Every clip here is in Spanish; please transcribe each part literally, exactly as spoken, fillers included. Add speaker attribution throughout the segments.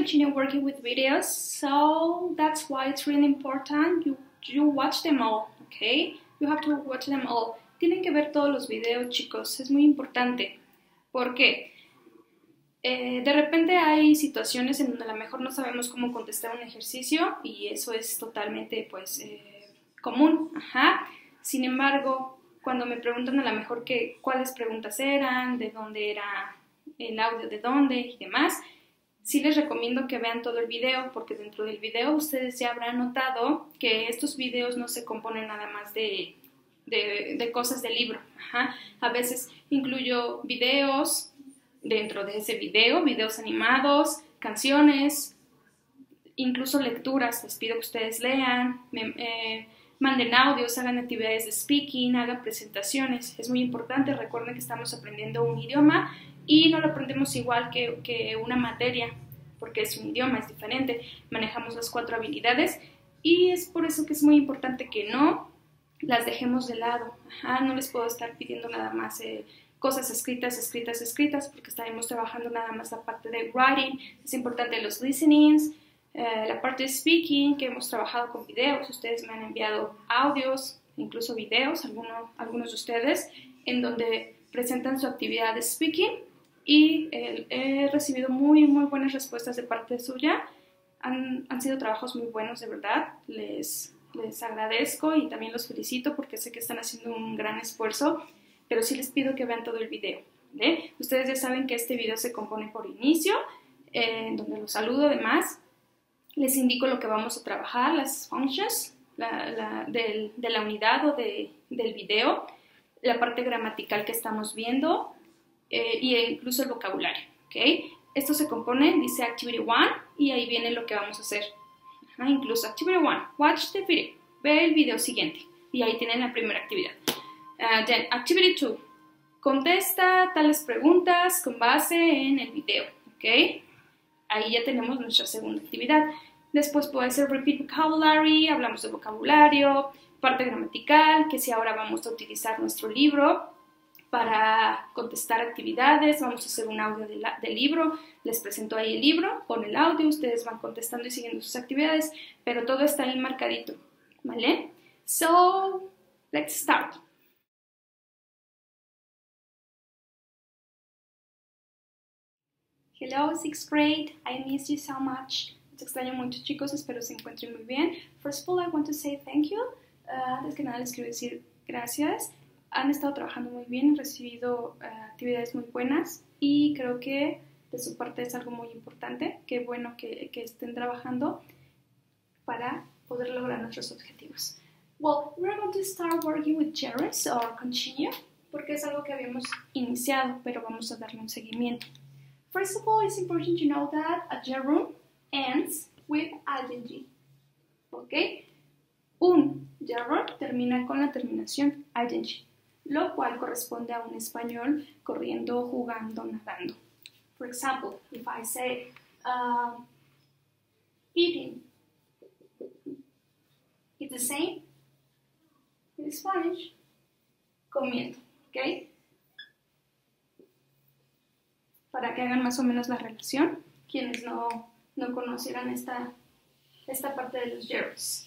Speaker 1: continue working with videos, so that's why it's really important you, you watch them all, okay? You have to watch them all. Tienen que ver todos los videos, chicos, es muy importante. ¿Por qué? Eh, de repente hay situaciones en donde a lo mejor no sabemos cómo contestar un ejercicio y eso es totalmente, pues, eh, común. Ajá. Sin embargo, cuando me preguntan a lo mejor que, cuáles preguntas eran, de dónde era el audio, de dónde y demás, sí les recomiendo que vean todo el video, porque dentro del video ustedes ya habrán notado que estos videos no se componen nada más de, de, de cosas del libro. Ajá. A veces incluyo videos dentro de ese video, videos animados, canciones, incluso lecturas. Les pido que ustedes lean, me, eh, manden audios, hagan actividades de speaking, hagan presentaciones. Es muy importante, recuerden que estamos aprendiendo un idioma y no lo aprendemos igual que, que una materia, porque es un idioma, es diferente. Manejamos las cuatro habilidades y es por eso que es muy importante que no las dejemos de lado. Ajá, no les puedo estar pidiendo nada más eh, cosas escritas, escritas, escritas, porque estaremos trabajando nada más la parte de writing. Es importante los listenings, eh, la parte de speaking, que hemos trabajado con videos. Ustedes me han enviado audios, incluso videos, algunos, algunos de ustedes, en donde presentan su actividad de speaking y eh, he recibido muy, muy buenas respuestas de parte suya. Han, han sido trabajos muy buenos, de verdad. Les, les agradezco y también los felicito porque sé que están haciendo un gran esfuerzo, pero sí les pido que vean todo el video, ¿vale? Ustedes ya saben que este video se compone por inicio, eh, en donde los saludo además. Les indico lo que vamos a trabajar, las functions la, la, del, de la unidad o de, del video, la parte gramatical que estamos viendo eh, e incluso el vocabulario, ¿ok? Esto se compone, dice Activity one y ahí viene lo que vamos a hacer. Ajá, incluso Activity one, watch the video, ve el video siguiente y ahí tienen la primera actividad. Uh, then, Activity two, contesta tales preguntas con base en el video, ¿ok? Ahí ya tenemos nuestra segunda actividad. Después puede ser Repeat Vocabulary, hablamos de vocabulario, parte gramatical, que si ahora vamos a utilizar nuestro libro para contestar actividades, vamos a hacer un audio del de libro, les presento ahí el libro con el audio, ustedes van contestando y siguiendo sus actividades, pero todo está ahí marcadito, ¿vale? So, let's start. Hello, sixth grade. I miss you so much. Los extraño mucho, chicos. Espero se encuentren muy bien. First of all, I want to say thank you. Uh, antes que nada, les quiero decir gracias. Han estado trabajando muy bien, han recibido uh, actividades muy buenas y creo que de su parte es algo muy importante. Qué bueno que, que estén trabajando para poder lograr nuestros objetivos. Well, we're going to start working with gerunds or continue, porque es algo que habíamos iniciado, pero vamos a darle un seguimiento. First of all, it's important to know that a gerund ends with ing. ¿Ok? Un gerund termina con la terminación ing, lo cual corresponde a un español corriendo, jugando, nadando. For example, if I say uh, eating, it's the same in Spanish, comiendo. ¿Ok? Para que hagan más o menos la relación, quienes no, no conocieran esta, esta parte de los gerunds.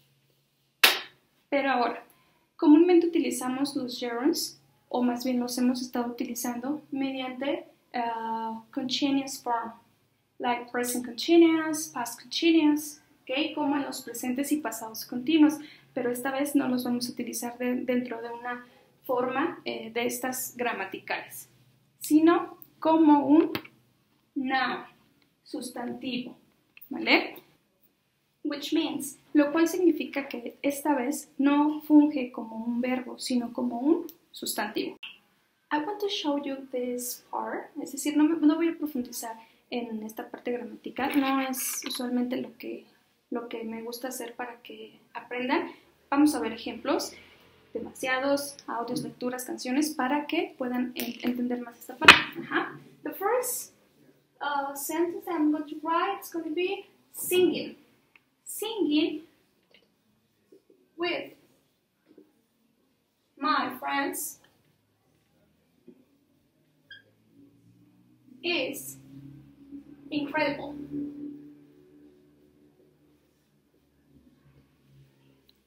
Speaker 1: Pero ahora, comúnmente utilizamos los gerunds, o más bien los hemos estado utilizando mediante uh, continuous form, like present continuous, past continuous, ¿okay? Como en los presentes y pasados continuos, pero esta vez no los vamos a utilizar de, dentro de una forma eh, de estas gramaticales, sino como un noun, sustantivo, ¿vale? Which means, lo cual significa que esta vez no funge como un verbo, sino como un sustantivo. I want to show you this part, es decir, no, me, no voy a profundizar en esta parte gramatical, no es usualmente lo que, lo que me gusta hacer para que aprendan. Vamos a ver ejemplos, demasiados audios, lecturas, canciones, para que puedan entender más esta parte. Ajá. The first uh, sentence I'm going to write is going to be singing. Singing with my friends is incredible.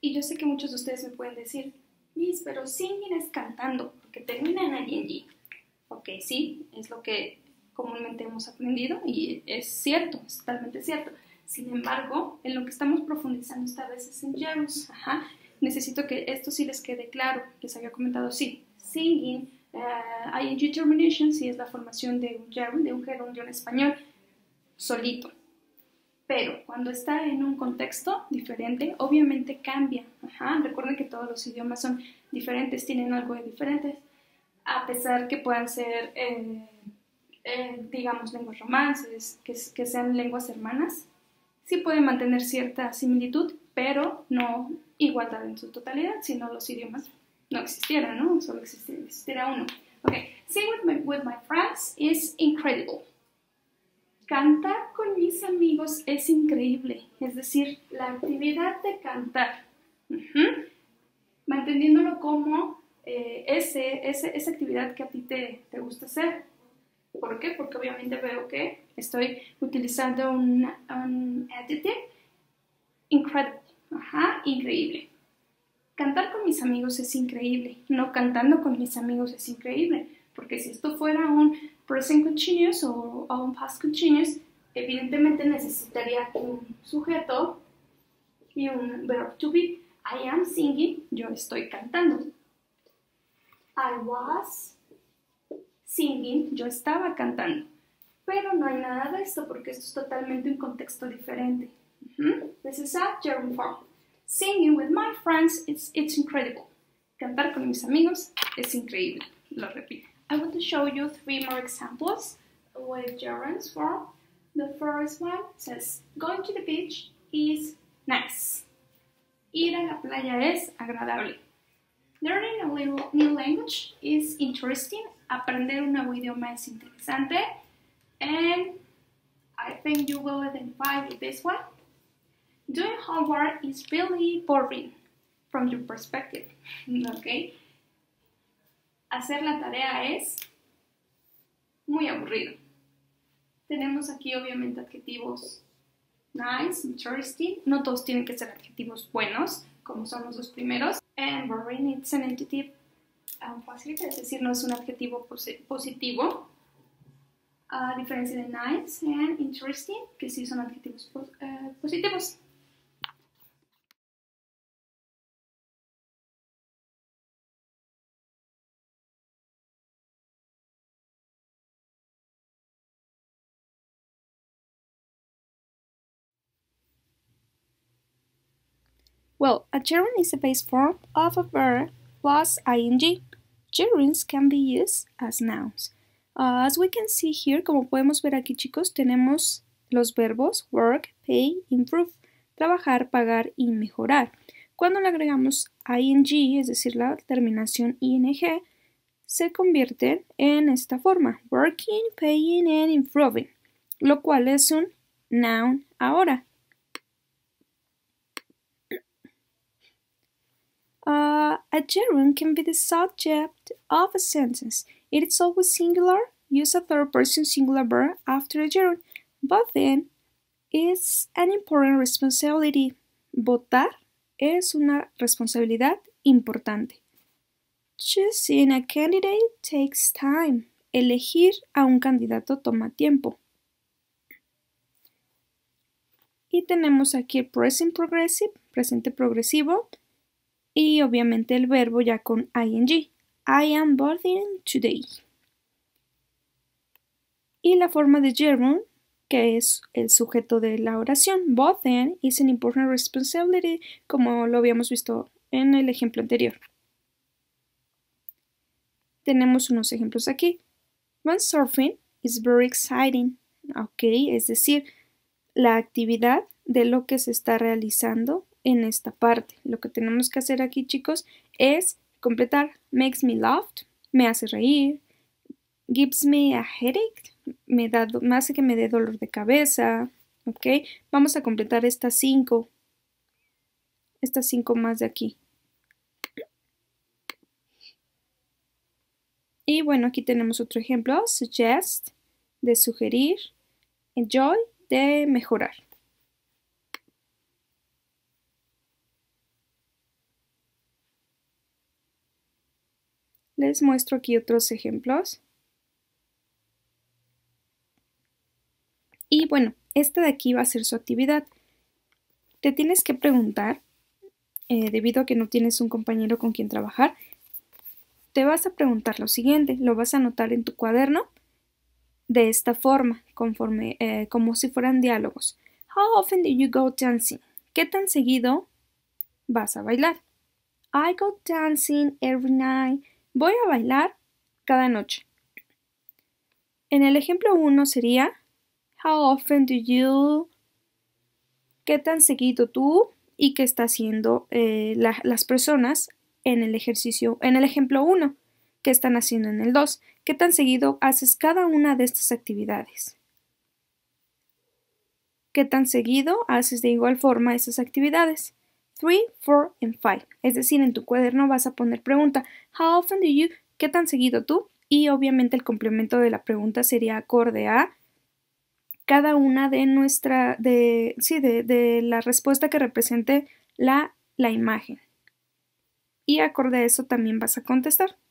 Speaker 1: Y yo sé que muchos de ustedes me pueden decir, Miss, pero singing es cantando, porque termina en ing. Ok, sí, es lo que comúnmente hemos aprendido y es cierto, es totalmente cierto. Sin embargo, en lo que estamos profundizando esta vez es en gerunds. Ajá. Necesito que esto sí les quede claro. Les había comentado, sí, singing, uh, ing termination, sí es la formación de un gerund, de un gerundio en español, solito. Pero cuando está en un contexto diferente, obviamente cambia. Ajá. Recuerden que todos los idiomas son diferentes, tienen algo de diferentes, a pesar que puedan ser, eh, eh, digamos, lenguas romances, que, que sean lenguas hermanas. Sí pueden mantener cierta similitud, pero no igualdad en su totalidad, si no los idiomas no existieran, ¿no? Solo existiera, existiera uno. Ok, sing with my, with my friends is incredible. Cantar con mis amigos es increíble, es decir, la actividad de cantar, uh-huh, manteniéndolo como eh, ese, ese, esa actividad que a ti te, te gusta hacer. ¿Por qué? Porque obviamente veo que estoy utilizando un, un adjective incredible, ajá, increíble. Cantar con mis amigos es increíble, no cantando con mis amigos es increíble, porque si esto fuera un present continuous o, o un past continuous, evidentemente necesitaría un sujeto y un verb to be. I am singing, yo estoy cantando. I was singing, yo estaba cantando. Pero no hay nada de esto porque esto es totalmente un contexto diferente. Uh-huh. This is a gerund form. Singing with my friends, it's, it's incredible. Cantar con mis amigos es increíble. Lo repito. I want to show you three more examples with gerunds form. The first one says, going to the beach is nice. Ir a la playa es agradable. Learning a little new language is interesting. Aprender un nuevo idioma es interesante. And I think you will identify with this one. Doing homework is really boring from your perspective. Okay. Hacer la tarea es muy aburrido. Tenemos aquí obviamente adjetivos nice, interesting. No todos tienen que ser adjetivos buenos, como son los dos primeros. And boring, it's an adjective um, positive, es decir, no es un adjetivo posi positivo. A diferencia de nice and interesting, que sí son adjetivos pos uh, positivos. Well, a gerund is a base form of a verb plus ing. Gerunds can be used as nouns. Uh, as we can see here, como podemos ver aquí, chicos, tenemos los verbos work, pay, improve, trabajar, pagar y mejorar. Cuando le agregamos ing, es decir, la terminación ing, se convierte en esta forma, working, paying and improving, lo cual es un noun ahora. Uh, a gerund can be the subject of a sentence. It is always singular. Use a third-person singular verb after a gerund. Voting is an important responsibility. Votar es una responsabilidad importante. Choosing a candidate takes time. Elegir a un candidato toma tiempo. Y tenemos aquí el present progressive, presente progresivo. Y obviamente el verbo ya con ing. I am boarding today. Y la forma de gerund, que es el sujeto de la oración. Boarding is an important responsibility, como lo habíamos visto en el ejemplo anterior. Tenemos unos ejemplos aquí. Windsurfing is very exciting. Ok, es decir, la actividad de lo que se está realizando en esta parte. Lo que tenemos que hacer aquí, chicos, es completar makes me laugh, me hace reír, gives me a headache, me, da, me hace que me dé dolor de cabeza, ¿ok? Vamos a completar estas cinco, estas cinco más de aquí. Y bueno, aquí tenemos otro ejemplo, suggest, de sugerir, enjoy, de mejorar. Les muestro aquí otros ejemplos. Y bueno, esta de aquí va a ser su actividad. Te tienes que preguntar, eh, debido a que no tienes un compañero con quien trabajar, te vas a preguntar lo siguiente, lo vas a anotar en tu cuaderno de esta forma, conforme, eh, como si fueran diálogos. How often do you go dancing? ¿Qué tan seguido vas a bailar? I go dancing every night. Voy a bailar cada noche. En el ejemplo uno sería How often do you? ¿Qué tan seguido tú? ¿Y qué están haciendo eh, la, las personas en el ejercicio, en el ejemplo uno? ¿Qué están haciendo en el dos? ¿Qué tan seguido haces cada una de estas actividades? ¿Qué tan seguido haces de igual forma esas actividades? three, four, and five. Es decir, en tu cuaderno vas a poner pregunta How often do you? ¿Qué tan seguido tú? Y obviamente el complemento de la pregunta sería acorde a cada una de nuestra, de, sí, de, de la respuesta que represente la, la imagen. Y acorde a eso también vas a contestar.